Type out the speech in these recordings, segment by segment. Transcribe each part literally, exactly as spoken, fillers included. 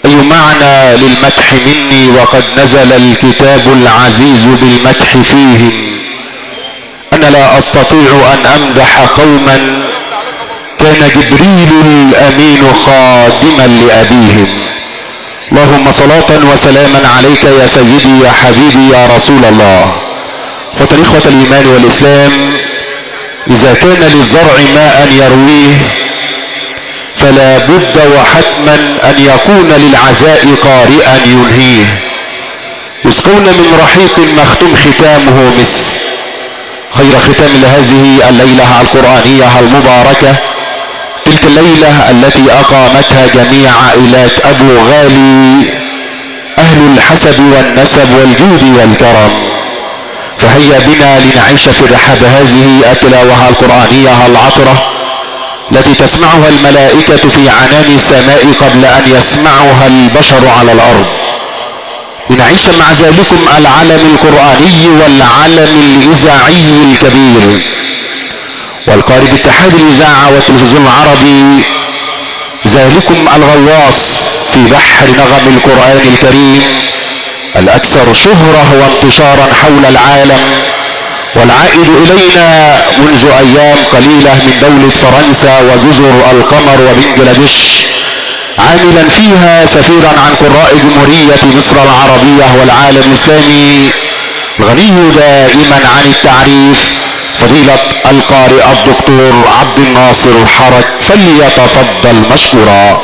أي معنى للمدح مني وقد نزل الكتاب العزيز بالمدح فيهم. أنا لا أستطيع أن أمدح قوما كان جبريل الأمين خادما لأبيهم. اللهم صلاة وسلاما عليك يا سيدي يا حبيبي يا رسول الله. إخوة الإيمان والإسلام، إذا كان للزرع ماء يرويه فلا بد وحتما أن يكون للعزاء قارئا ينهيه. يسقون من رحيق مختوم ختامه مسك. خير ختام لهذه الليلة القرآنية المباركة، تلك الليلة التي أقامتها جميع عائلات أبو غالي أهل الحسب والنسب والجود والكرم. فهيا بنا لنعيش في رحاب هذه التلاوة القرآنية العطرة التي تسمعها الملائكة في عنان السماء قبل أن يسمعها البشر على الأرض. لنعيش مع ذلكم العلم القرآني والعلم الإذاعي الكبير والقارئ باتحاد الإذاعة والتلفزيون العربي، ذلكم الغواص في بحر نغم القرآن الكريم الأكثر شهرة وانتشارا حول العالم، والعائد إلينا منذ أيام قليلة من دولة فرنسا وجزر القمر وبنجلاديش، عاملا فيها سفيرا عن قراء جمهورية مصر العربية والعالم الإسلامي، الغني دائما عن التعريف، فضيلة القارئ الدكتور عبد الناصر حرج، فليتفضل مشكورا.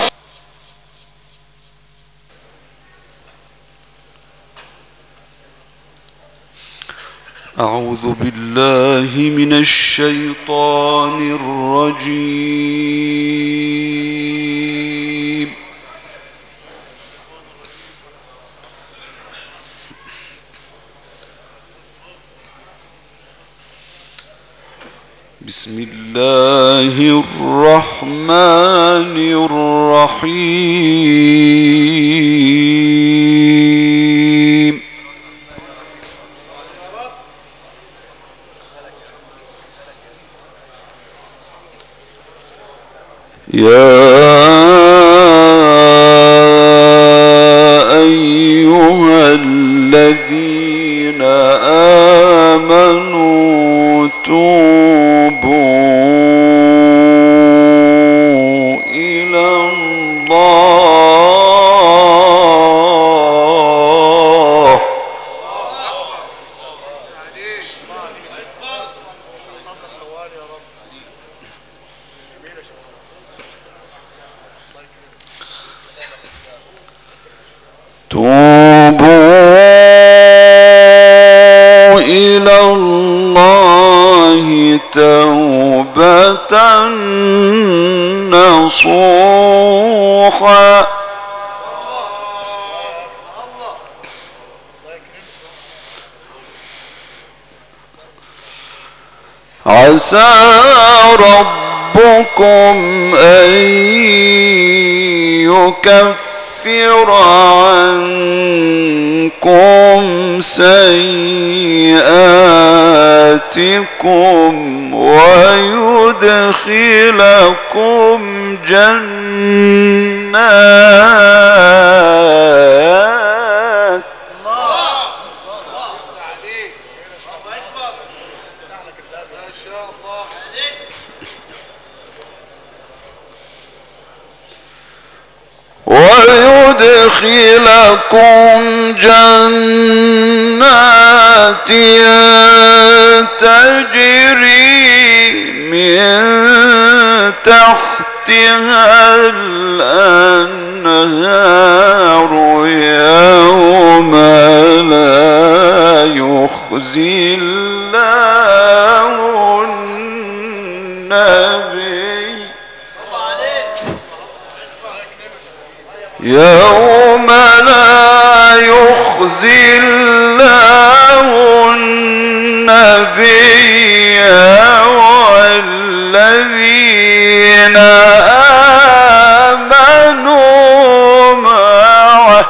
أعوذ بالله من الشيطان الرجيم. بسم الله الرحمن الرحيم. يا أيها الذين آمنوا توبوا إلى الله توبوا إلى الله توبة نصوحا عسى ربكم أن يكفر عنكم سيئاتكم ويدخلكم جنات ويدخلكم جنات تجري من تحتها الأنهار يوم لا يخزي الله النبي يوم لا يخزي الله النبي والذين آمنوا معه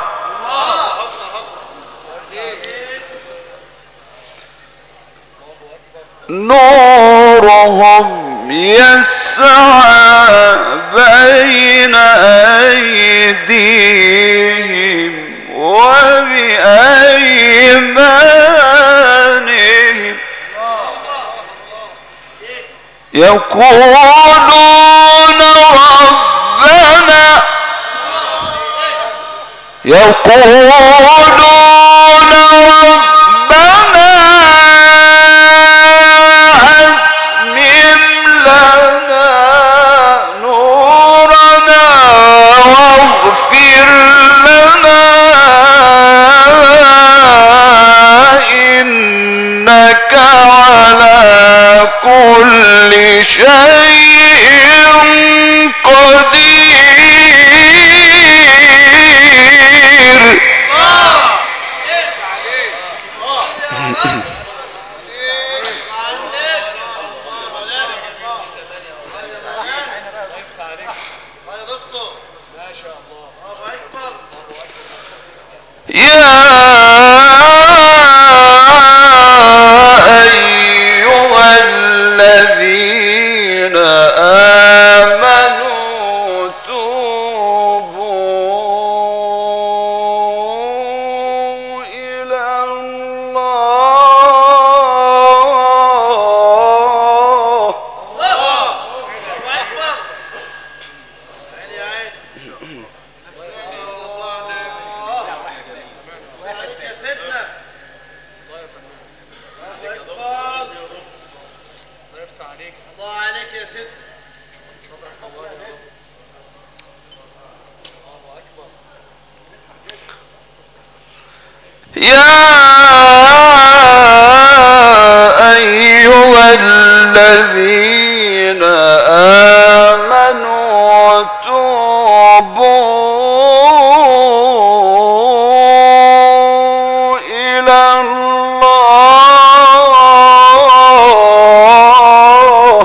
نورهم يسعى بين أيديهم يقولون ربنا يقولون ربنا أتمم لنا نورنا واغفر لنا إنك على كل شيء قدير. يا أيها الذين آمنوا توبوا إلى الله. يا أيها الذين آمنوا توبوا إلى الله.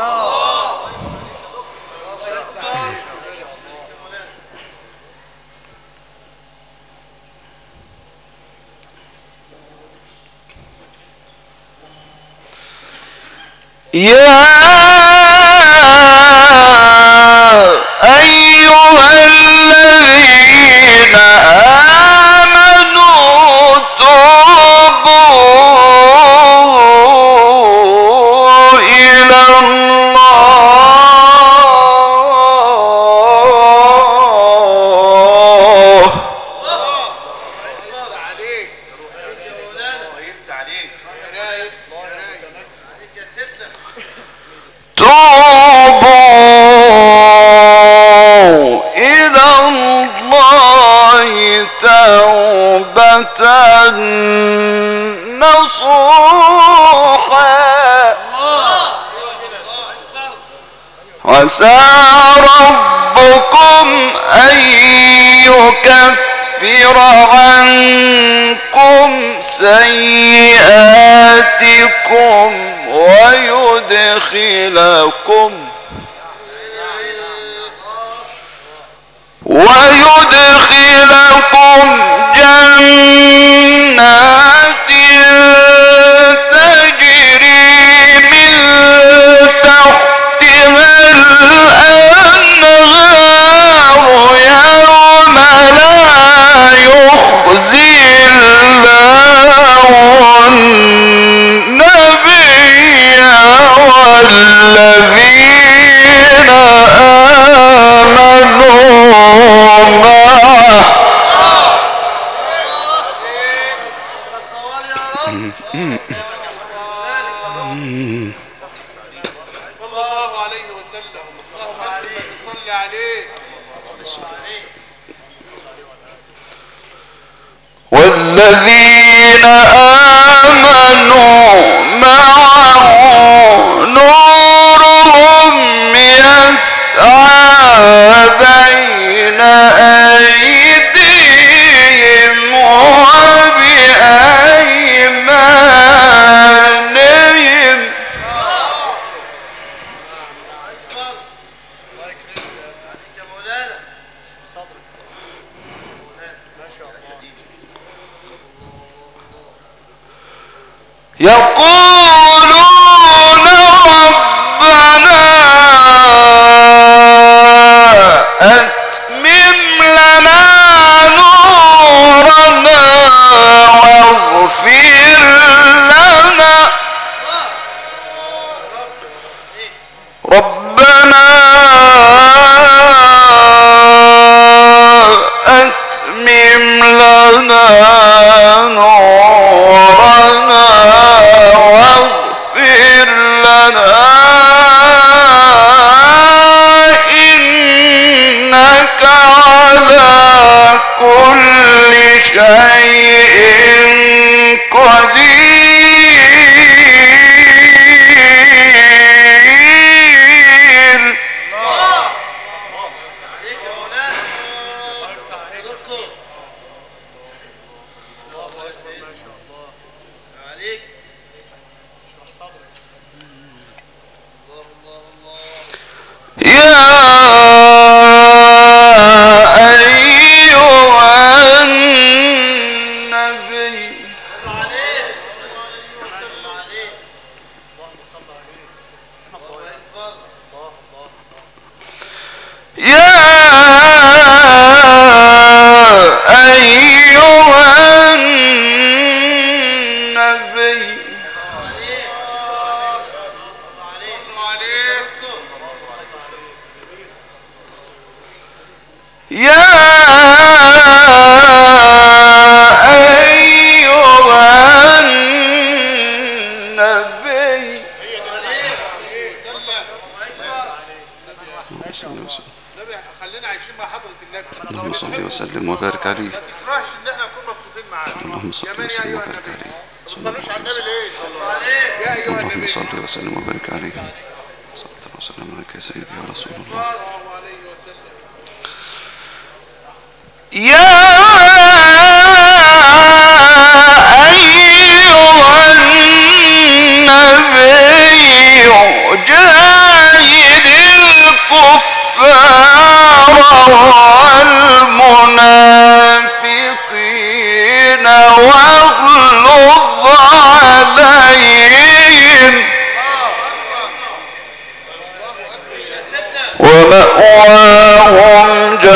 يا أيها الذين آمنوا توبوا إلى الله. توبوا إلى الله توبة نصوحا عسى ربكم أن يكفر عنكم سيئاتكم ويدخلكم ويدخلكم جنات تجري من تحتها الأنهار يوم لا يخزي الله النبي والذين آمنوا معه والذين آمنوا معه نورهم يسعى بين أيديهم وبأيمانهم يقولون ربنا أتمم لنا نورنا واغفر لنا اللهم صل وسلم وبارك عليه. ما تكرهش ان احنا نكون مبسوطين معاك. اللهم صل وسلم وبارك عليه. ما تصلوش على النبي ليه؟ يا ايها النبي. اللهم صل وسلم وبارك عليه. صلى الله وسلم عليك يا سيدي يا رسول الله. صلى الله عليه وسلم. يا أيها النبي جاهد الكفار والمنافقين واغلظ عليهم ومأواهم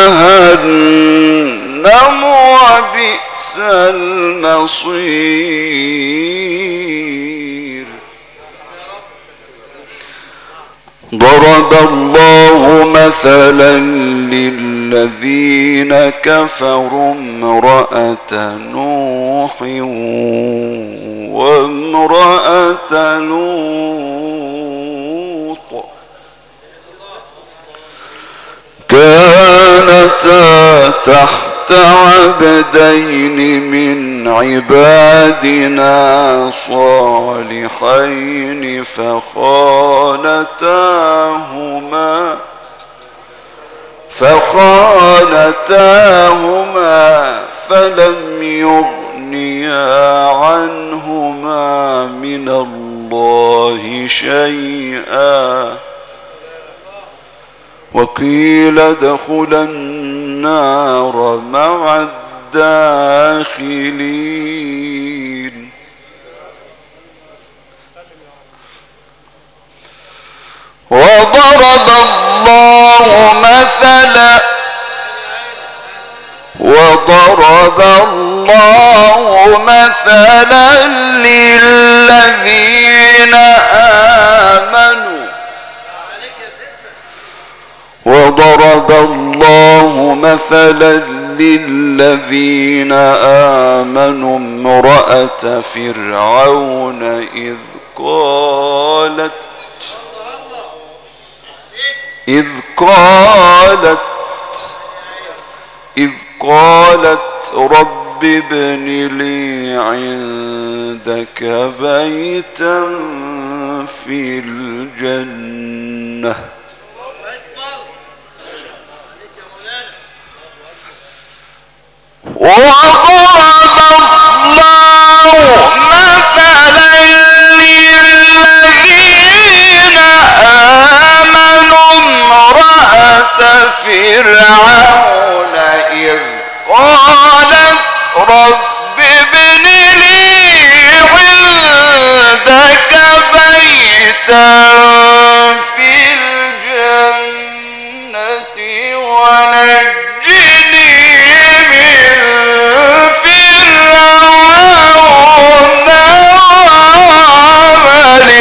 جهنم وبئس المصير. ضرب الله مثلا للذين كفروا امرأة نوح وامرأة لوط كانتا تحت عبدين من عبادنا صالحين فخانتاهما فخانتاهما فلم يغنيا عنهما من الله شيئا وقيل ادخلا النار مع الداخلين. وضرب الله مثلا وضرب الله مثلا للذين آمنوا وضرب الله مثلا للذين آمنوا امرأة فرعون إذ قالت إذ قالت إذ قالت رب ابن لي عندك بيتا في الجنة وضرب الله مثلا للذين آمنوا امرأة فرعون إذ قالت رب ابن لي عندك بيتا في الجنة ونجني من فرعون وعمله.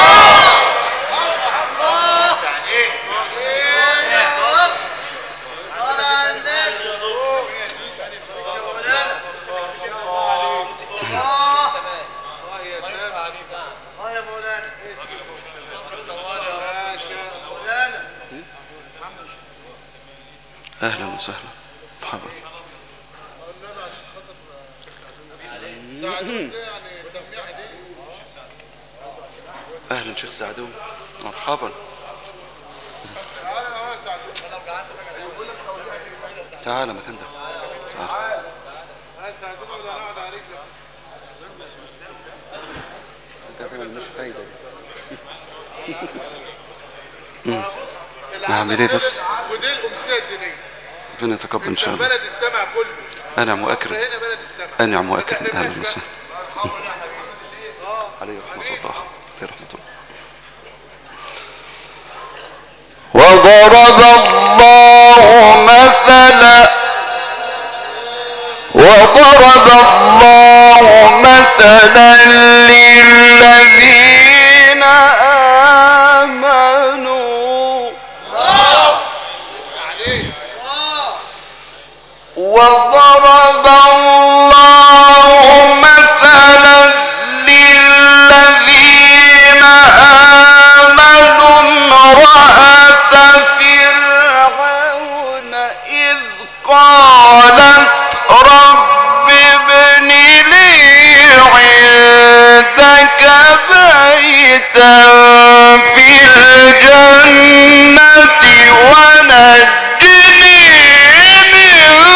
أهلا وسهلا مرحبا. أهلا شيخ سعدون مرحبا. تعال مكان ده. مش فايدة نعمل ايه بس؟ ودي الأمسية الدينية. ربنا يتقبل ان شاء الله. بلد السمع كله. انعم واكرم. هنا بلد السمع. انعم واكرم. اهلا وسهلا. عليه رحمة الله. عليه رحمة الله. وضرب الله مثلا وضرب الله مثلا للذين آمنوا وضرب الله مثلا للذين آمنوا امرأة فرعون إذ قالت رب ابن لي عندك بيتا في الجنة ونجني من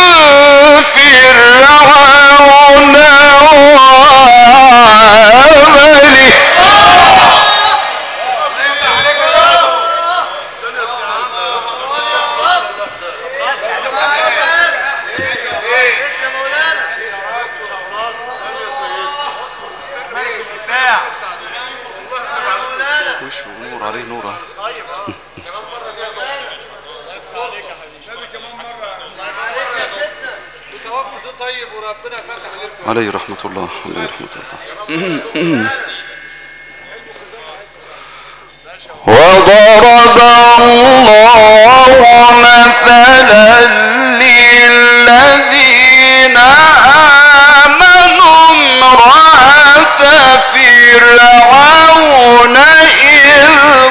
فرعون وعمله وش نور عليه نوره. عليه رحمة الله. عليه رحمة الله. وضرب الله مثلا للذين آمنوا امرأة فرعون إذ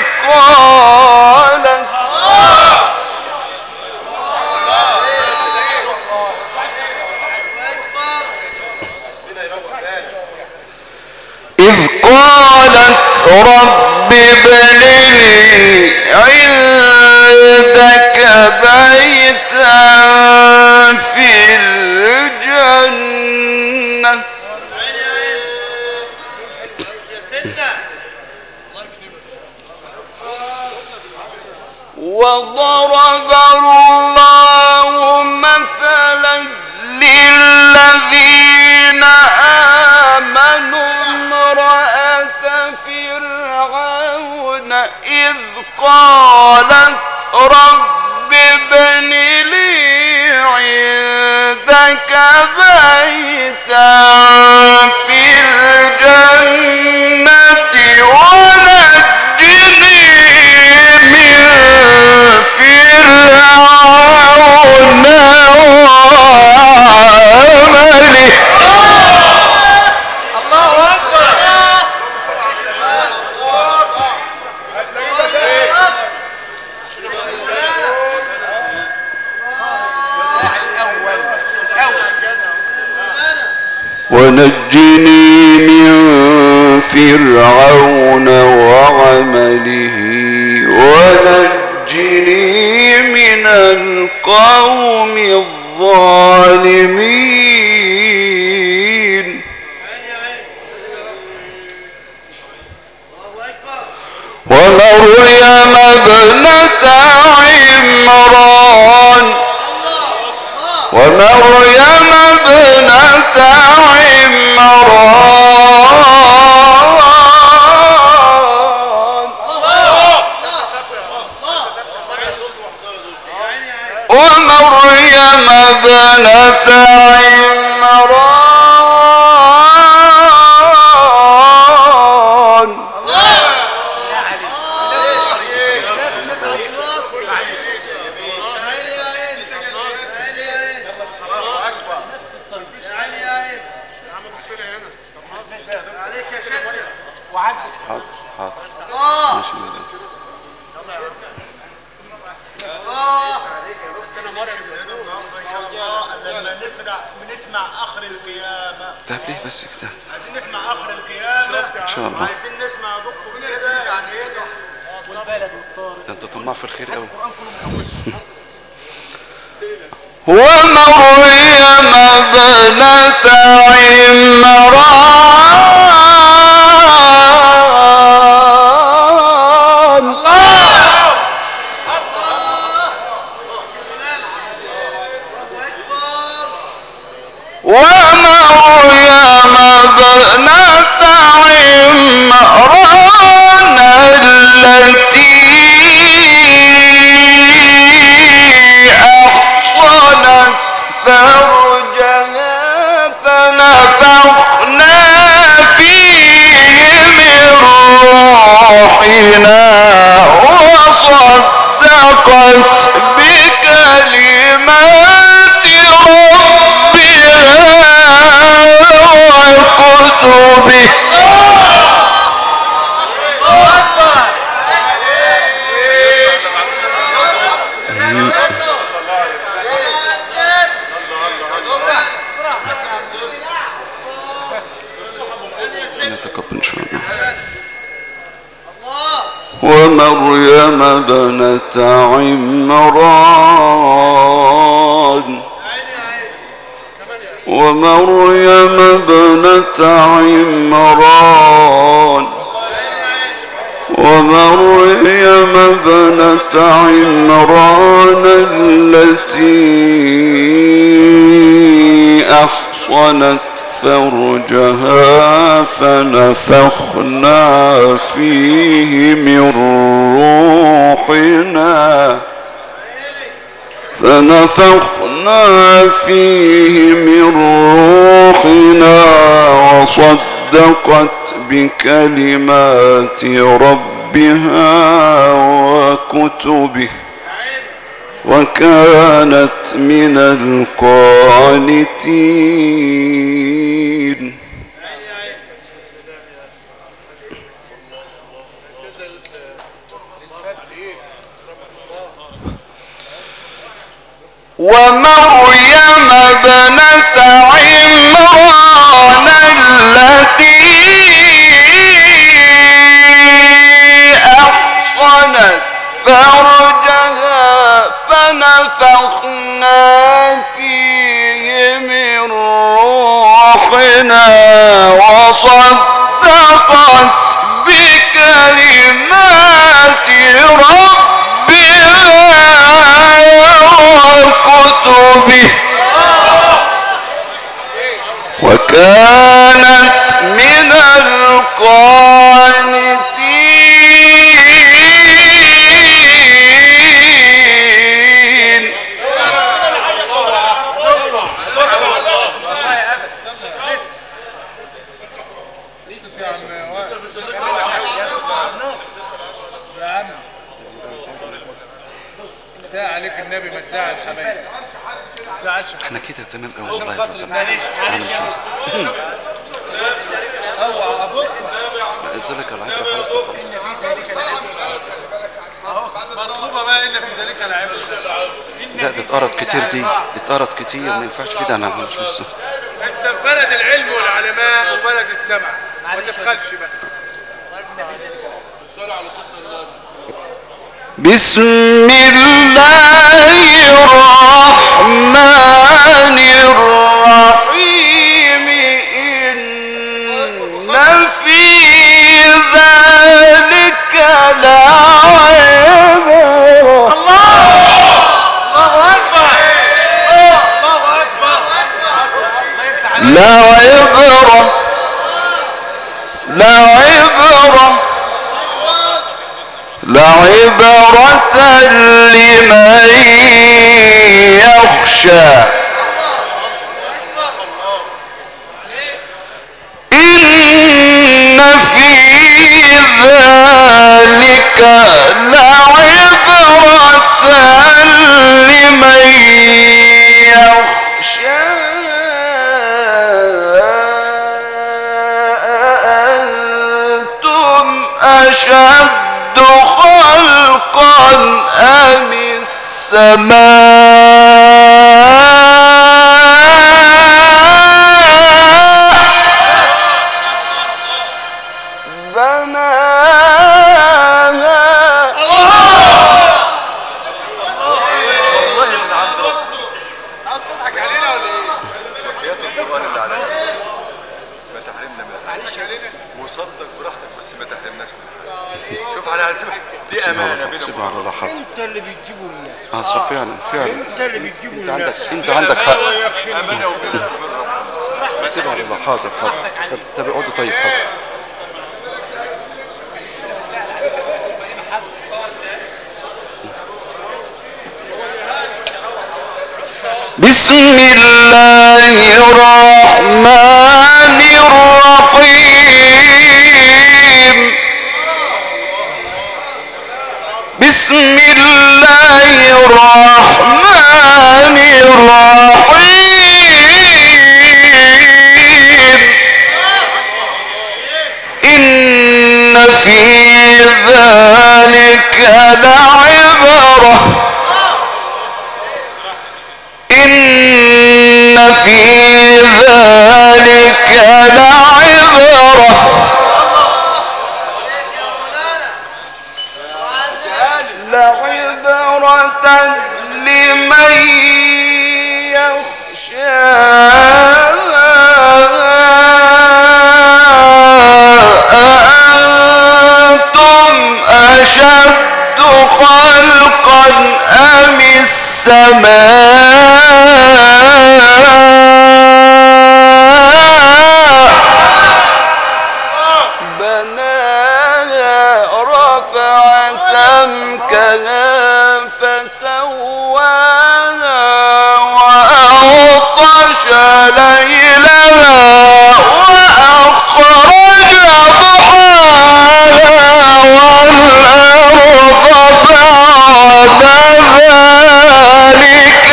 قالت إذ قالت رب ابن لي عندك بيتا في الجنة وضرب الله مثلا للذين آمنوا امرأة فرعون إذ قالت رب ابن لي عندك بيتا في الجنة ونجني من فرعون وعمله ونجني من فرعون وعمله ونجني من القوم الظالمين ومريم ابنة عمران ومريم ابنة عمران ومريم ابنة عمران حاضر حاضر. ماشي لما نسمع بنسمع اخر القيامه. طيب ليه بس كده؟ عايزين نسمع اخر القيامه ان شاء الله. عايزين نسمع يا دكتور كده يعني ايه والبلد والطارق. ده انت طماع في الخير قوي. ومريم ابنة عمران ومريم ابنة عمران التي أحصنت فرجها فنفخنا فيه من روحنا وصدقت بكلمات ربها وكتبه ومريم ابنة عمران ومريم ابنة عمران ومريم ابنة عمران التي أحصنت فرجها فنفخنا فيه من روحنا فنفخنا فيه من روحنا وصدقت بكلمات ربها وكتبه وكانت من القانتين. ومريم ابنة عمران التي أحصنت فرجها فنفخنا فيه من روحنا وصدقت بكلمات ربها وكتبه وكانت من القانتين. ساعة عليك النبي ما تزعل حبايبي ما تزعلش احنا كده تمام قوي والله. اوعى ابص ذلك العبرة خلاص مطلوبة بقى ان في ذلك العبرة. لا دي اتقرت كتير، دي اتقرت كتير ما ينفعش كده. انا مش مش انت في بلد العلم والعلماء وبلد السمع ما تبخلش بقى. الصلاة على سيدنا الله. بسم الله الرحمن الرحيم إن في ذلك لعبرة. الله أكبر الله أكبر لعبرة لعبرة لعبرة لمن يخشى إن في ذلك لعبرة لمن يخشى أنتم أشد خلقا أم السماء بناها. عايز تضحك علينا ولا ايه؟ وحياة القرآن اللي عليك ما تحرمنا من الحاجة وصدق براحتك بس ما تحرمناش من الحاجة. شوف انا هنسيبها دي امانه بينهم. سيبها على راحتك. انت اللي بتجيبه لله. اه صح فعلا فعلا. انت اللي بتجيبه انت لله. عندك انت عندك حق. امانه وبينك وبين ربنا. سيبها على الله. حاضر حاضر. طب طب اقعدوا طيب حاضر. بسم الله الرحمن الرحيم. بسم الله الرحمن الرحيم. إن في ذلك لعبرة إن في ذلك لعبرة لعبرة لمن يخشى أأنتم أشد خلقا أم السماء بناها رفع سمكها فسواها وأغطش ليلها وأخرج ضحاها والأرض بعد ذلك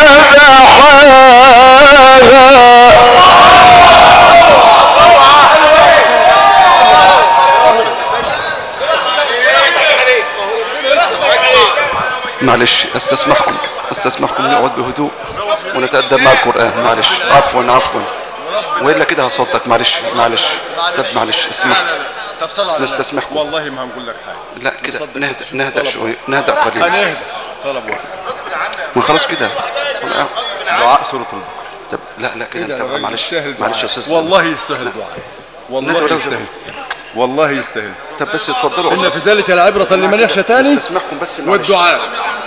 معلش استسمحكم استسمحكم نقعد بهدوء ونتأدب مع القرآن. معلش عفوا عفوا والا كده هصدق. معلش معلش طب معلش اسمح. طب صل على نستسمحكم. والله ما هنقول لك حاجه. لا كده نهدأ نهدأ شويه نهدأ قليلا. هنهدى طلب واحد ما خلاص كده دعاء سوره البقره. طب لا لا كده انت معلش معلش يا استاذ والله يستاهل دعاء والله يستاهل والله يستاهل. طب بس اتفضلوا. ان في ذلك العبره لمن يخشى تاني استسمحكم بس معلش. والدعاء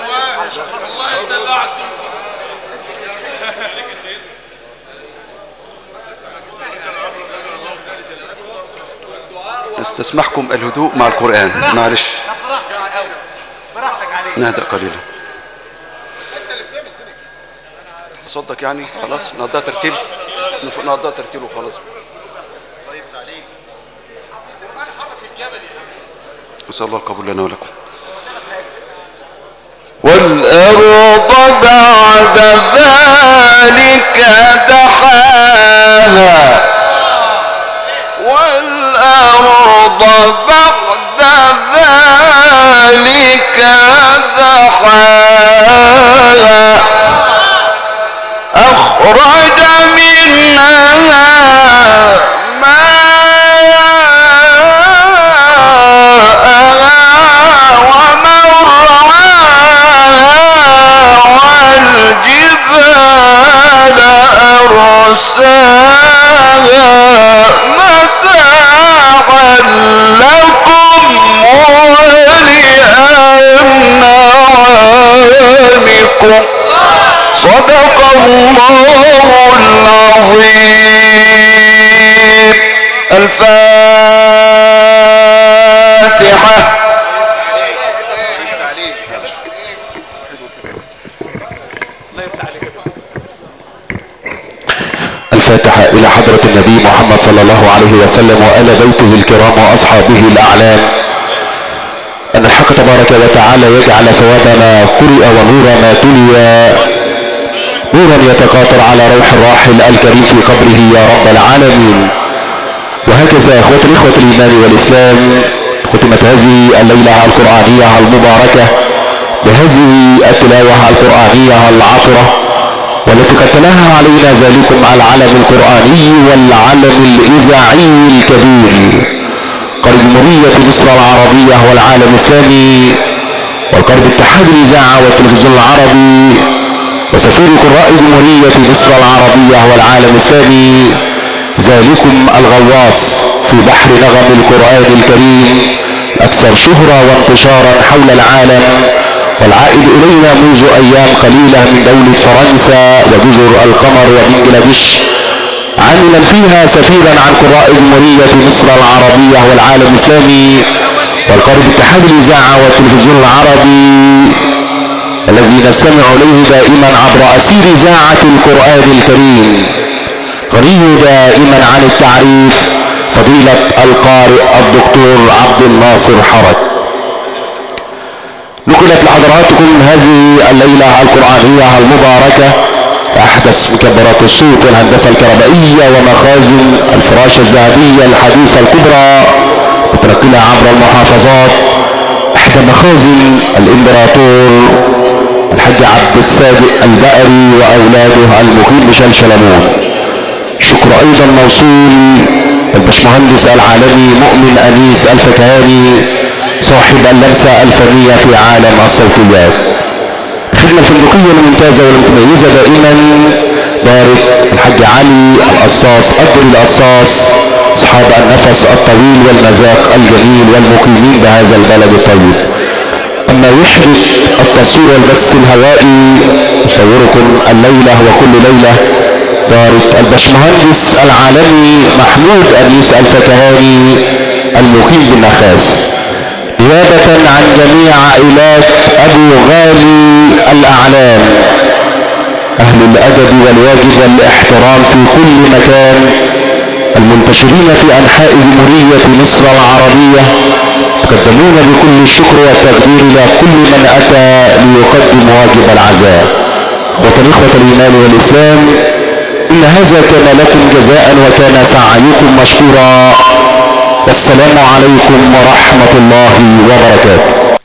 استسمحكم الهدوء مع القرآن. معلش نهدأ قليلا. صدق يعني خلاص نقضيها ترتيل نقضيها ترتيل وخلاص. نسأل الله القبول لنا ولكم. والأرض بعد ذلك دحاها والأرض بعد ذلك دحاها أخرج منها ماءها ومرعاها والجبال أرساها متاعا لكم ولأنعامكم. صدق الله العظيم. الفاتحة. الفاتحة إلى حضرة النبي محمد صلى الله عليه وسلم وآل بيته الكرام وأصحابه الأعلام. أن الحق تبارك وتعالى يجعل ثواب ما قرئ ونور ما تلي نورا يتقاطر على روح الراحل الكريم في قبره يا رب العالمين. وهكذا اخوة الاخوة الايمان والاسلام ختمت هذه الليلة القرآنية المباركة بهذه التلاوة القرآنية العطرة والتي قد تلاها علينا ذلكم العلم القرآني والعلم الاذاعي الكبير قرب جمهورية مصر العربية والعالم الاسلامي وقرب اتحاد الاذاعة والتلفزيون العربي وسفير قراء جمهورية مصر العربية والعالم الإسلامي، ذلكم الغواص في بحر نغم القرآن الكريم الأكثر شهرة وانتشارا حول العالم، والعائد إلينا منذ أيام قليلة من دولة فرنسا وجزر القمر وبنجلاديش، عاملا فيها سفيرا عن قراء جمهورية مصر العربية والعالم الإسلامي والقارئ باتحاد الإذاعة والتلفزيون العربي، الذي نستمع إليه دائما عبر أسير إذاعة القرآن الكريم. غني دائما عن التعريف فضيلة القارئ الدكتور عبد الناصر حرج. نقلت لحضراتكم هذه الليلة القرآنية المباركة أحدث مكبرات الصوت والهندسة الكهربائية ومخازن الفراشة الذهبية الحديثة الكبرى متنقلة عبر المحافظات، إحدى مخازن الإمبراطور الحاج عبد الصادق البقري وأولاده المقيم بشلشلمون. شكر أيضا موصول الباشمهندس العالمي مؤمن أنيس الفكهاني صاحب اللمسة الفنية في عالم الصوتيات. الخدمة الفندقية الممتازة والمتميزة دائما دارة الحاج علي القصاص أدري القصاص، أصحاب النفس الطويل والمذاق الجميل والمقيمين بهذا البلد الطيب. أما وحدة التصوير والبث الهوائي يصوركم الليلة وكل ليلة دارة الباشمهندس العالمي محمود أنيس الفكهاني المقيم بالنخاس، نيابة عن جميع عائلات أبو غالي الأعلام، أهل الأدب والواجب والاحترام في كل مكان، المنتشرين في أنحاء جمهورية مصر العربية، تقدمون بكل الشكر والتقدير إلى كل من أتى ليقدم واجب العزاء. إخوة إخوة الإيمان والإسلام، إن هذا كان لكم جزاء وكان سعيكم مشكورا، والسلام عليكم ورحمة الله وبركاته.